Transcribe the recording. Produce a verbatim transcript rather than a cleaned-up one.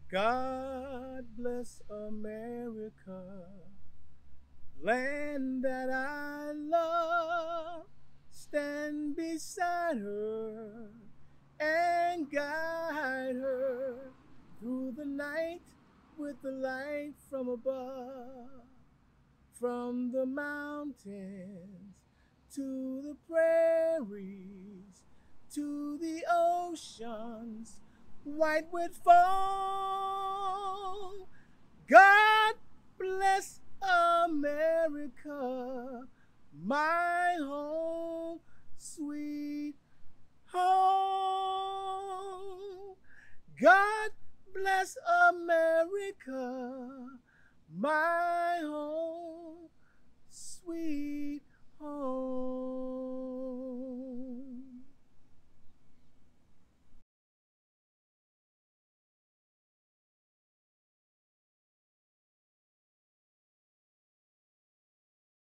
God bless America, land that I love. Stand beside her and guide her through the night with the light from above. From the mountains to the prairies to the oceans white with foam. God bless America, my home, sweet home. God bless America, my home, sweet home.